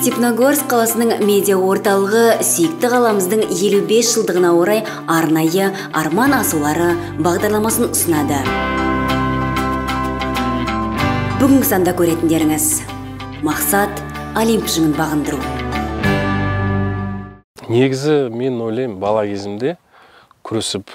Степногорск қаласының медиа орталығы сүйікті қаламыздың 55 жылдығына орай арнайы арман асулары бағдарламасын ұсынады. Бүгінгі санда көретіндеріңіз мақсат Олимп шыңын бағындыру. Негізі мен ойлаймын, бала кезімде күресіп,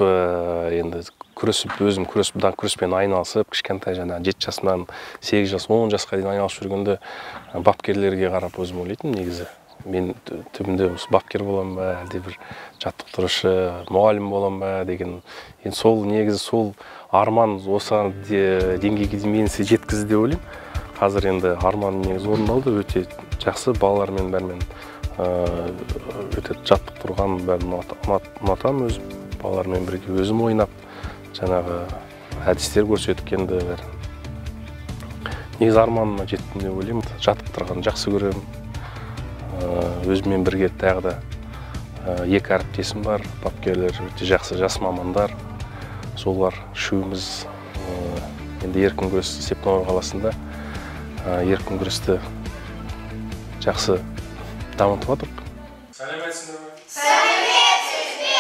өзім күреспен айналысып, кішкентай жаңа 7 жасынан 8 жас, 10 жасқа дейін айналысып жүргенде бапкерлерге қарап өзім ойлайтын. Негізі мен түбінде бапкер болам ба, әлде бір жаттықтырушы, мұғалім болам ба деген. Енді сол негізі сол арман осы деңгейге мені жеткізді деп ойлаймын. Қазір енді арман негізі орындалды, өте жақсы, балалармен бәрімен өте жаттықтырған бәрін ұнатамын өзім. Балалармен бірге өзім ойнап, жаңағы әдістер көрсеткенді бәрін. Негізі арманыма жеттім деп ойлаймын. Жаттықтырған жақсы көремін. Өзіммен бірге тағы да 2 әріптесім бар, бапкерлер, өте жақсы жас мамандар. Солар үшеуміз енді еркін күрес Степногор қаласында еркін күресті жақсы дамытып жатырмық. Сәлеметсіңдер ме? Сәлеметсіз бе?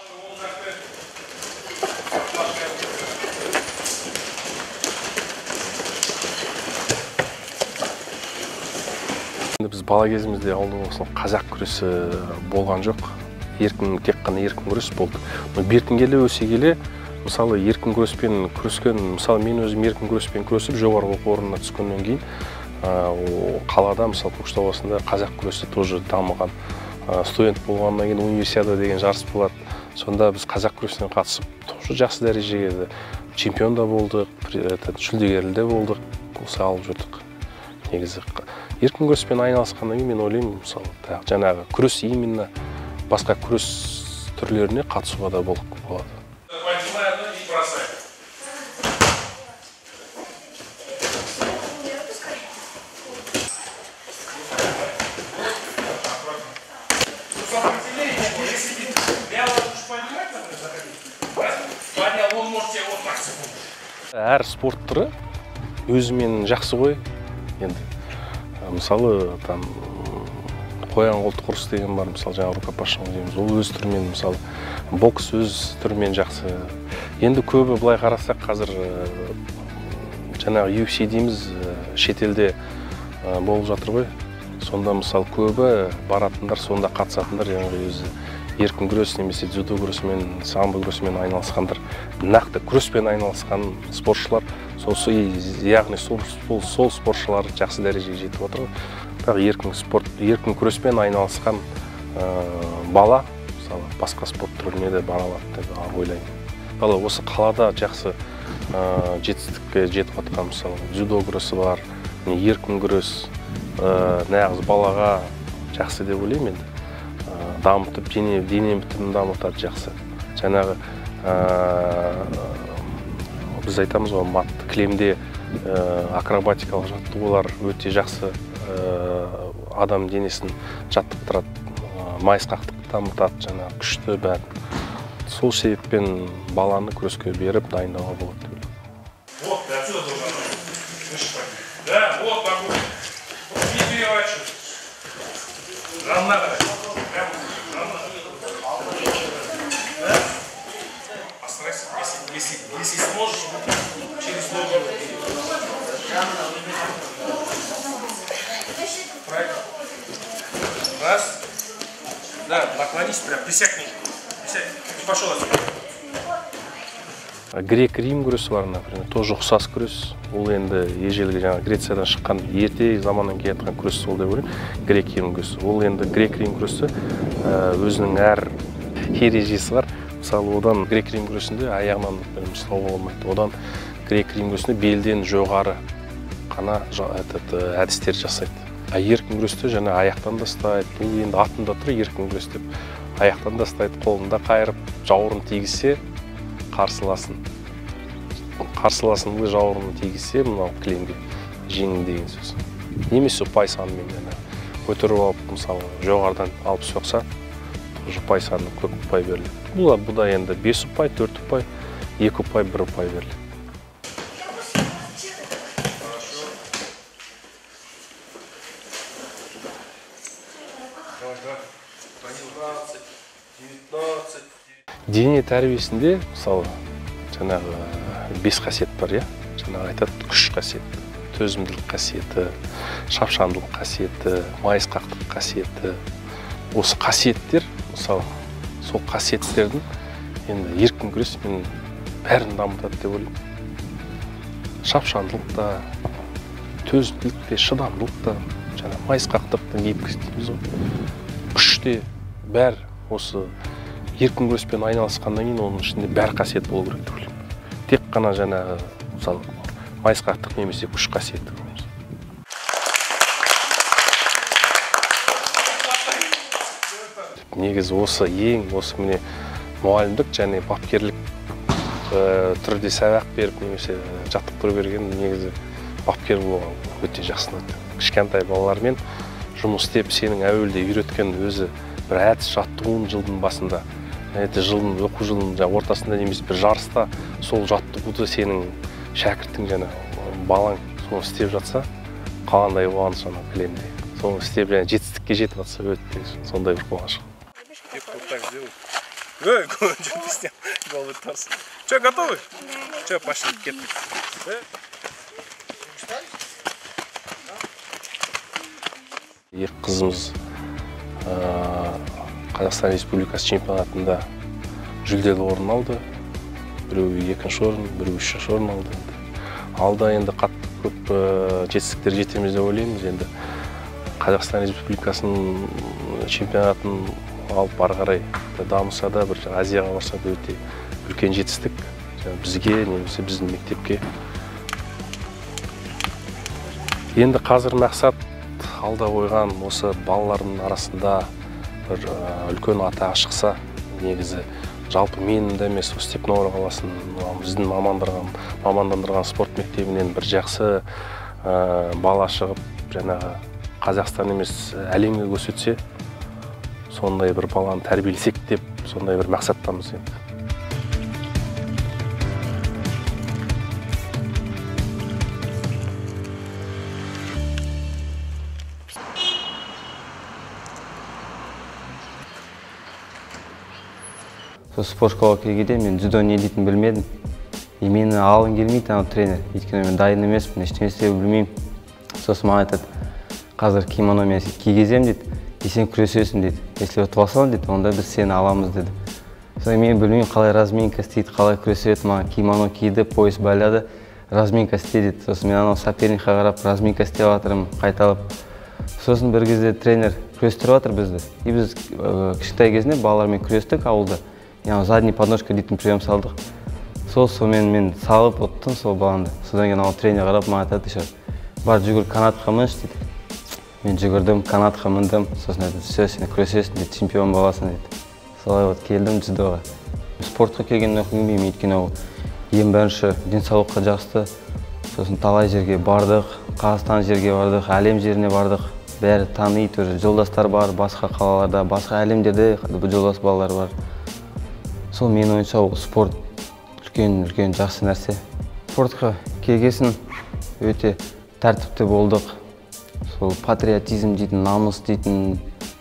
Біз бала кезімізде ауылда болсын қазақ күресі болған жоқ. Тек қана еркін күрес болды. Бертін келе өсе келе, мысалы еркін күреспен күрескен, мысалы мен өзім еркін күреспен күресіп жоғарғы оқу орнына түскеннен кейін қалада, мысалы Көкшетау қаласында қазақ күресі тоже дамыған. Студент болғаннан кейін универсиада деген жарыс болады. Сонда біз қазақ күресіне қатысып, тоже жақсы дәрежеге чемпион да болдық, жүлдегер де болдық, осы алып жүрдік. Негізі еркін күреспен айналысқаннан кейін мен ойлаймын, мысалы жаңағы күрес именно басқа күрес түрлеріне қатысуға да болады. Әр спорт түрі өзімен жақсы ғой. Енді мысалы қоян қолтық ұрыс деген бар, мысалы жаңа рукопашный дейміз, ол өз түрімен, мысалы бокс өз түрімен жақсы. Енді көбі былай қарасақ, қазір жаңағы UFC дейміз, шетелде болып жатыр ғой. Сонда мысалы көбі баратындар, сонда қатысатындар жаңағы өзі еркін күрес немесе дзюдо күресімен, самбо күресімен айналысқандар, нақты күреспен айналысқан спортшылар, яғни сол спортшылар жақсы дәрежеге жетіп отыр. Бірақ еркін күреспен айналысқан бала, мысалы басқа спорт түріне де бара алады деп ойлаймын. Осы қалада жақсы жетістікке жетіп отқан, мысалы дзюдо күресі бар, еркін күрес, нағыз балаға жақсы деп ойлаймын енді. Дамытып, дене бітімін дамытады жақсы. Жаңағы біз айтамыз ғой, матты кілемде акробатикалық жаттығулар өте жақсы адам денесін жаттықтырады, майысқақтықты дамытады, жаңағы күшті бәрін. Сол себеппен баланы күреске беріп дайындауға болады. Вот, ты отсюда должен. Да, вот могу. Не переворачивай. Равна. Постарайся, если сможешь, через ногу. Правильно. Раз. Да, наклонись, прям присягни. Присядь. И пошел отсюда. Грек-рим күресі бар, например, тоже ұқсас күрес. Ол енді ежелгі жаңағы Грециядан шыққан ерте заманнан келген күрес сол деп ойлаймын. Грек-рим күресі. Ол енді грек-рим күресі өзінің әр ережесі бар. Мысалы, одан грек-рим күресінде аяғынан ұстауға болмайды. Одан грек-рим күресінде белден жоғары қана әдістер жасайды. Еркін күресте жаңа аяқтан да ұстайды. Бұл енді атында тұр еркін күрес деп. Аяқтан да ұстайды, қолында қайырып, жауырын тигізсе қарсыласын жауырын тигізсе, мынау кілемге жеңін деген сөз. Немесе ұпай санымен көтеріп алып, мысалы, жоғарыдан алып соқса, ұпай саны көп ұпай беріледі. Бұда енді 5 ұпай, 4 ұпай, 2 ұпай, 1 ұпай беріледі. дене тәрбиесінде мысалы жаңағы 5 қасиет бар, иә. Жаңағы айтады күш қасиеті, төзімділік қасиеті, шапшаңдылық қасиеті, майысқақтық қасиеті. Осы қасиеттер, мысалы, сол қасиеттердің енді еркін күрес мен бәрін дамытады деп ойлаймын. Шапшаңдылық та, төзімділік те, шыдамдылық та, жаңағы майысқақтықтың кейіпкесі дейміз ғой. Күш те бәр осы еркін күреспен айналысқаннан кейін оның ішінде бәр қасиет болу керек деп ойлаймын. Тек қана жаңағы мысалы майысқақтық немесе күш қасиеті. Негізі осы осы міне мұғалімдік және бапкерлік түрде сабақ беріп немесе жаттықтыру берген негізі бапкер болған өте жақсы ұнайды. Кішкентай балалармен жұмыс істеп, сенің әуелде үйреткен өзі бір әдіс жаттығуын жылдың басында, оқу жылының ортасында немесе бір жарыста сол жаттығуды сенің шәкіртің балаң соны істеп жатса, қаландай қуаныш кілемде. Соны істеп жетістікке жетіп жатса өте сондай бір қуаныш. Вот так сделай. Ой, что ты снял? Голый торс. Че, готовы? Че, пошли, кетли. Екі қызымыз Қазақстан Республикасы чемпионатында жүлделі орын алды. Біреуі 2-ші орын, біреуі 3-ші орын алды. Алда енді қатты көп жетістіктер жетеміз деп ойлаймыз. Енді Қазақстан Республикасының чемпионатын алып ары қарай дамыса да, бір Азияға барса да өте үлкен жетістік. Бізге, немесе біздің мектепке. Енді қазір мақсат алда қойған осы балалардың арасында бір үлкен атағы шықса, негізі жалпы менің де емес, Степногор қаласының біздің мамандандырған спорт мектебінен бір жақсы бала шығып, жаңағы Қазақстан емес әлемге көрсетсе, сондай бір баланы тәрбиелесек деп, сондай бір мақсаттамыз енді. Спорт школаға келгенде мен дзюдо не дейтінін білмедім. Мені алғым келмейді анау тренер. Өйткені мен дайын емеспін, ештеңе істеп білмеймін. Сосын маған айтады, қазір кимоно мен кигіземін дейді, сен күресесің дейді. Если ұтып алсаң дейді, онда біз сені аламыз деді. Сосын мен білмеймін қалай разминка істейді, қалай күреседі. Маған кимоно киді, пояс байлады, разминка істейді. Сосын мен анау соперникқа қарап разминка істеп жатырмын, қайталап. Сосын бір кезде тренер күрестіріп жатыр бізді. И біз кішкентай кезінде балалармен күрестік ауылда. Яғни задний подножка дейтін прием салдық. Сонымен мен салып оттым сол баланды. Содан кейін ал тренер қарап маған айтады, бар жүгір канатқа мінш дейді. Мен жүгірдім, канатқа міндім. Сосын айтады, все, сен күресесің дейді, чемпион боласың дейді. Солай келдім дзюдоға. Спортқа келгеннен қоймаймын, өйткені ол ең бірінші денсаулыққа жақсы. Сосын талай жерге бардық, Қазақстан жерге бардық, әлем жеріне бардық. Бәрі таниды, жолдастар бар, басқа қалаларда, басқа әлемдерде жолдас балалар бар. Сол мен ойынша ол спорт үлкен жақсы нәрсе. Спортқа келгесін өте тәртіпті болдық. Сол патриотизм дейтін, намыс дейтін.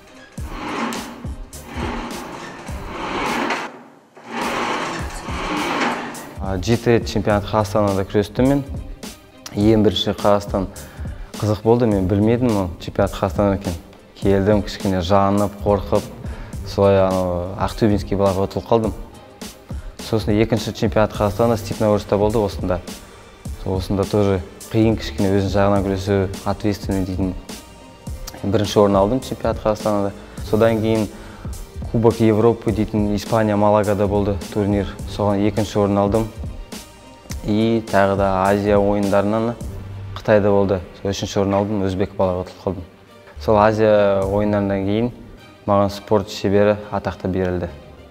Жеті рет чемпионат Қазақстанада күрестім мен. Ең бірінші Қазақстан қызық болды, мен білмедім ол чемпионат Қазақстан екен. Келдім, кішкене жанып, қорқып, солай Ақтөбинский балаға ұтылып қалдым. Сосын екінші чемпионат Қазақстанда Степногорскта болды осында. Осында тоже қиын кішкене өзін жағынан күресу, ответственный дейтін. Бірінші орын алдым чемпионат Қазақстанда. Содан кейін Кубок Европы дейтін Испания Малагада болды турнир. Соған екінші орын алдым. И тағы да Азия ойындарынан Қытайда болды. Үшінші орын алдым, өзбек балаға ұтылып қалдым. Сол Азия ойындарынан кейін маған спорт шебері атақты берілді.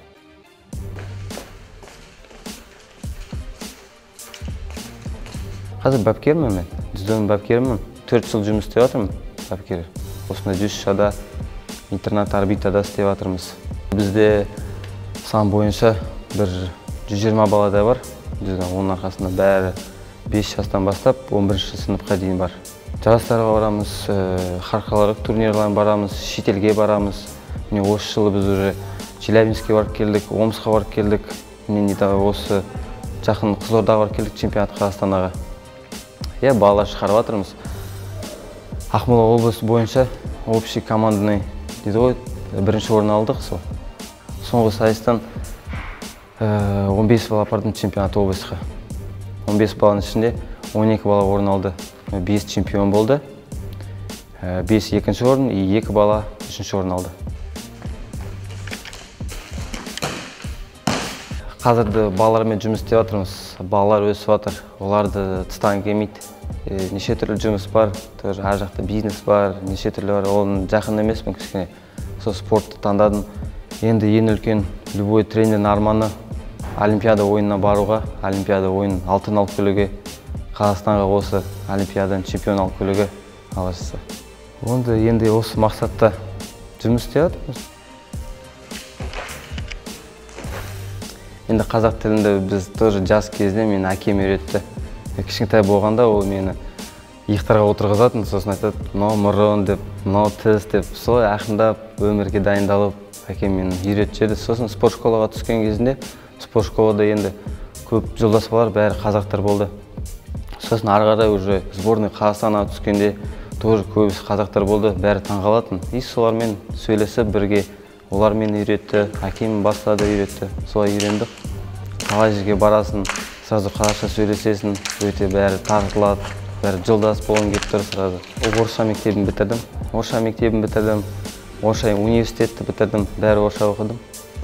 Қазір бапкермін мен, дзюдоның бапкерімін. 4 жыл жұмыс істеп жатырмын бапкер. Осында 100-шада интернат орбитада істеп жатырмыз. Бізде сан бойынша бір 120 балада бар. Оның арқасында бәрі 5 жастан бастап 11-ші сыныпқа дейін бар. Жарыстарға барамыз, халықаралық турнирларға барамыз, шетелге барамыз. Міне осы жылы біз уже Челябинскке барып келдік, Омскқа барып келдік. Мен осы жақын Қызылордаға барып келдік чемпионат Қазақстанға. Балалар шығарып жатырмыз. Ақмола облысы бойынша общий командный дейді ғой, бірінші орын алдық сол. Соңғы сайыстан 15 бала бардым чемпионат облысқа. 15 баланың ішінде 12 бала орын алды. 5 чемпион болды. 5 екінші орын, 2 бала үшінші орын алды. Қазірді балалармен жұмыс істеп жатырмыз. Балалар өсіп жатыр. Оларды тыстан келмейді. Неше түрлі жұмыс бар, ар жақта бизнес бар, неше түрлі бар. Оның жақын емеспін кішкене. Сол спортты таңдадым. Енді ең үлкен любой тренердің арманы Олимпиада ойынына баруға, Олимпиада ойын алтын алып келуге, Қазақстанға осы Олимпиаданың чемпион алып келуге алашысы. Онда енді осы мақсатта жұмыс істеп жатырмыз. Енді қазақ тілінде біз тоже жас кезде мені әкем үйретті. Кішкентай болғанда ол мені иықтарға отырғызатын, сосын айтады, мынау мұрын деп, мынау тіс деп, солай ақырындап өмірге дайындалып, әкем мені үйретіп еді. Сосын спорт школаға түскен кезінде, спорт школада енді көп жолдас балар бәрі қазақтар болды. Сосын ары қарай уже сборный Қазақстанға түскенде тоже көбісі қазақтар болды, бәрі таңғалатын. И солармен сөйлесіп бірге, олар мені үйретті, әкем басқа да үйретті. Солай үйрендік. Қалай жерге барасын, сразу қазақша сөйлесесің, өте бәрі тартылады, бәрі жолдас болғың келіп тұр сразу. Орысша мектебін бітірдім. Орысша мектебін бітірдім. Орысша университетті бітірдім, бәрі орысша оқыдым.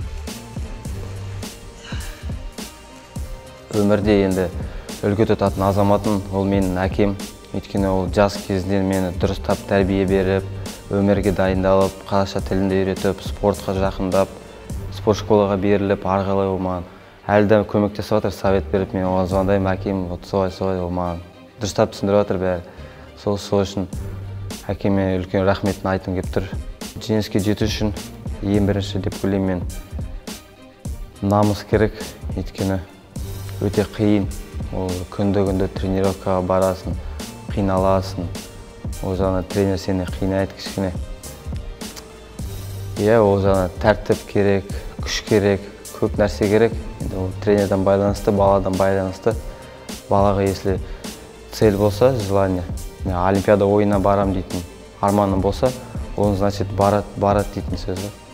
Өмірде енді үлгі тұтатын азаматым ол менің әкем. Өйткені ол жас кезінен мені дұрыстап тәрбие беріп, өмірге дайындалып, қазақша тілінде үйретіп, спортқа жақындап, спорт школаға беріліп, ары қарай ол маған әлі де көмектесіп жатыр, совет беріп, мен оған звондаймын, әкем, солай ол маған дұрыстап түсіндіріп жатыр бәрі. Сол үшін әкеме үлкен рахметін айтқым келіп тұр. Жеңіске жету үшін ең бірінші деп ойлаймын мен, намыс керек, өйткені өте қиын. Ол күнді тренировкаға барасың, қиналасың. Ол жағына тренер сені қинайды кішкене. Ол жағына тәртіп керек, күш керек, көп нәрсе керек. Ол тренерден байланысты, баладан байланысты. Балаға если цель болса, желание, Олимпиада ойына барам дейтін арманым болса, ол значит барады дейтін сөз.